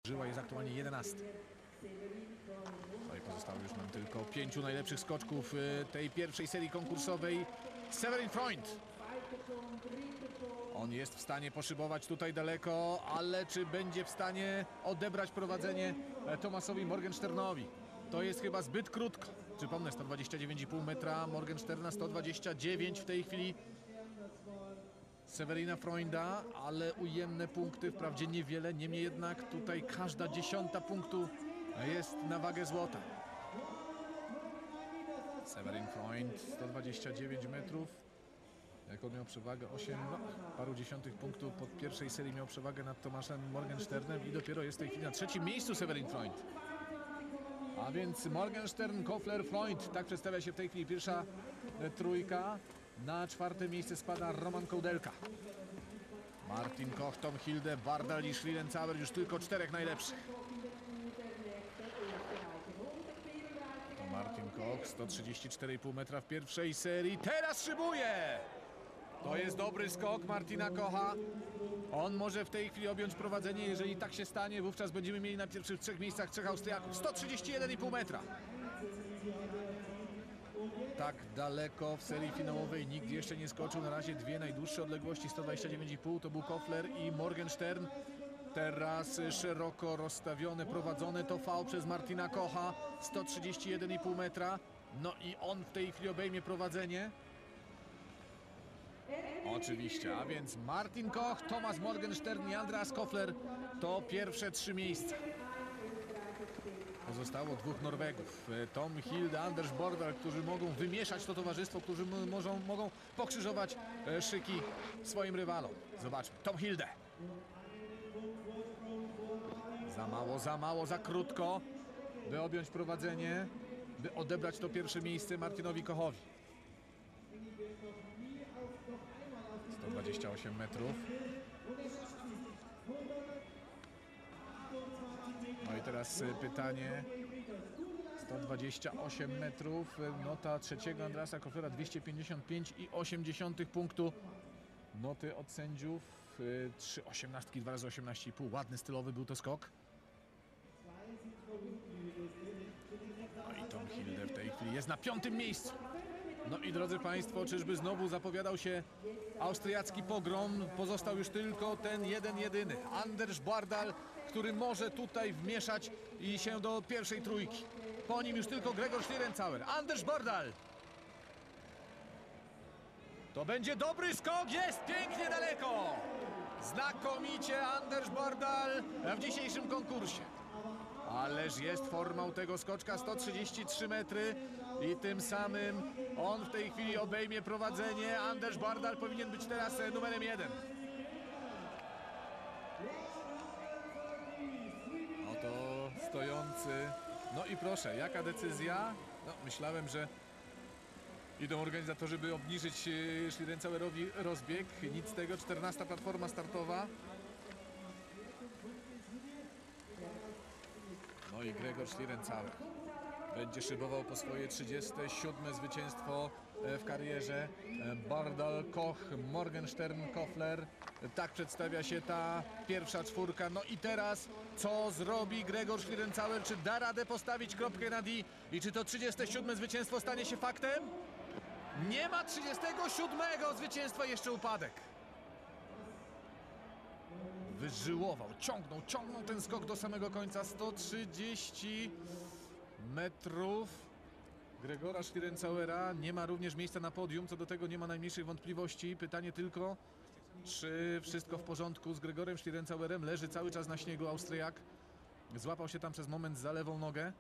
Żyła jest aktualnie 11. No i pozostało już nam tylko 5 najlepszych skoczków tej pierwszej serii konkursowej. Severin Freund. On jest w stanie poszybować tutaj daleko, ale czy będzie w stanie odebrać prowadzenie Thomasowi Morgensternowi? To jest chyba zbyt krótko. Przypomnę, 129,5 metra Morgensterna, 129 w tej chwili Severina Freunda, ale ujemne punkty, wprawdzie niewiele, niemniej jednak tutaj każda dziesiąta punktu jest na wagę złota. Severin Freund, 129 metrów. Jak on miał przewagę 8, paru dziesiątych punktu pod pierwszej serii miał przewagę nad Tomaszem Morgensternem i dopiero jest w tej chwili na trzecim miejscu Severin Freund. A więc Morgenstern, Koffler, Freund, tak przedstawia się w tej chwili pierwsza trójka. Na czwarte miejsce spada Roman Koudelka. Martin Koch, Tom Hilde, Bardal i Schlierenzauer, już tylko czterech najlepszych. To Martin Koch, 134,5 metra w pierwszej serii. Teraz szybuje! To jest dobry skok Martina Kocha. On może w tej chwili objąć prowadzenie. Jeżeli tak się stanie, wówczas będziemy mieli na pierwszych trzech miejscach trzech Austriaków. 131,5 metra. Tak daleko w serii finałowej nikt jeszcze nie skoczył. Na razie dwie najdłuższe odległości, 129,5, to był Koffler i Morgenstern. Teraz szeroko rozstawione, prowadzone to V przez Martina Kocha, 131,5 metra. No i on w tej chwili obejmie prowadzenie. Oczywiście, a więc Martin Koch, Thomas Morgenstern i Andreas Koffler to pierwsze trzy miejsca. Pozostało dwóch Norwegów, Tom Hilde, Anders Bardal, którzy mogą wymieszać to towarzystwo, którzy mogą pokrzyżować szyki swoim rywalom. Zobaczmy, Tom Hilde. Za mało, za krótko, by objąć prowadzenie, by odebrać to pierwsze miejsce Martinowi Kochowi. 128 metrów. No i teraz pytanie. 128 metrów. Nota trzeciego Andreasa Kofflera 255,8 punktu. Noty od sędziów 3 osiemnastki, 2 razy 18,5. Ładny, stylowy był to skok. No i Tom Hilde w tej chwili jest na piątym miejscu. No i drodzy Państwo, czyżby znowu zapowiadał się austriacki pogrom? Pozostał już tylko ten jeden jedyny. Anders Bardal, który może tutaj wmieszać i się do pierwszej trójki. Po nim już tylko Gregor Schlierenzauer. Anders Bardal! To będzie dobry skok, jest pięknie daleko! Znakomicie Anders Bardal w dzisiejszym konkursie. Ależ jest formą tego skoczka, 133 metry i tym samym on w tej chwili obejmie prowadzenie. Anders Bardal powinien być teraz numerem 1. Oto stojący. No i proszę, jaka decyzja? No, myślałem, że idą organizatorzy, by obniżyć Schlierenzauerowi rozbieg. Nic z tego, 14. platforma startowa. No i Gregor Schlierenzauer będzie szybował po swoje 37. zwycięstwo w karierze. Bardal, Koch, Morgenstern, Koffler. Tak przedstawia się ta pierwsza czwórka. No i teraz co zrobi Gregor Schlierenzauer? Czy da radę postawić kropkę na D? I czy to 37. zwycięstwo stanie się faktem? Nie ma 37. zwycięstwa, jeszcze upadek. Wyżyłował, ciągnął ten skok do samego końca. 130 metrów Gregora Schlierenzauera. Nie ma również miejsca na podium, co do tego nie ma najmniejszych wątpliwości. Pytanie tylko, czy wszystko w porządku z Gregorem Schlierenzauerem. Leży cały czas na śniegu Austriak. Złapał się tam przez moment za lewą nogę.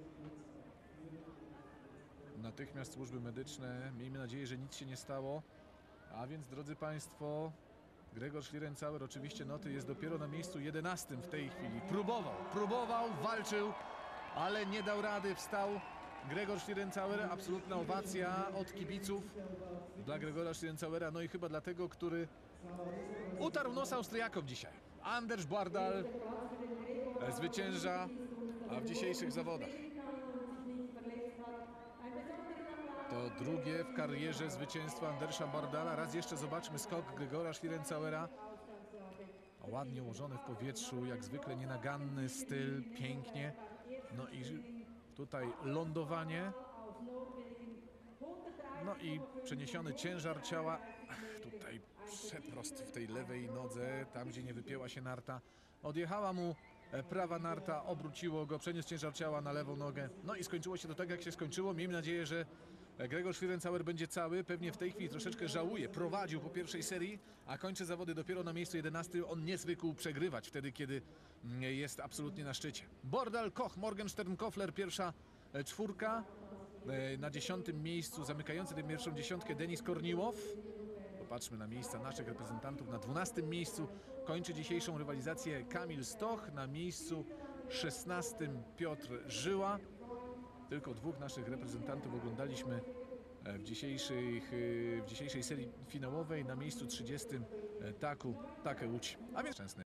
Natychmiast służby medyczne. Miejmy nadzieję, że nic się nie stało. A więc, drodzy Państwo, Gregor Schlierenzauer, oczywiście noty, jest dopiero na miejscu 11 w tej chwili. Próbował, walczył, ale nie dał rady, wstał Gregor Schlierenzauer. Absolutna owacja od kibiców dla Gregora Schlierenzauera, no i chyba dla tego, który utarł nos Austriakom dzisiaj. Anders Bardal zwycięża w dzisiejszych zawodach. To drugie w karierze zwycięstwo Andersa Bardala. Raz jeszcze zobaczmy skok Gregora Schlierenzauera. ładnie ułożone w powietrzu, jak zwykle nienaganny styl, pięknie. No i tutaj lądowanie. No i przeniesiony ciężar ciała. Tutaj przeprost w tej lewej nodze, tam gdzie nie wypięła się narta. Odjechała mu prawa narta, obróciło go, przeniósł ciężar ciała na lewą nogę. No i skończyło się to tak, jak się skończyło. Miejmy nadzieję, że Grzegorz Schlierencauer będzie cały. Pewnie w tej chwili troszeczkę żałuje. Prowadził po pierwszej serii, a kończy zawody dopiero na miejscu 11. On nie zwykł przegrywać wtedy, kiedy jest absolutnie na szczycie. Bordal, Koch, Morgenstern, Koffler, pierwsza czwórka. Na 10. miejscu, zamykający tę pierwszą dziesiątkę, Denis Korniłow. Popatrzmy na miejsca naszych reprezentantów. Na 12. miejscu kończy dzisiejszą rywalizację Kamil Stoch. Na miejscu 16. Piotr Żyła. Tylko dwóch naszych reprezentantów oglądaliśmy w dzisiejszej serii finałowej. Na miejscu 30. Takeuchi. A więc szczęsny.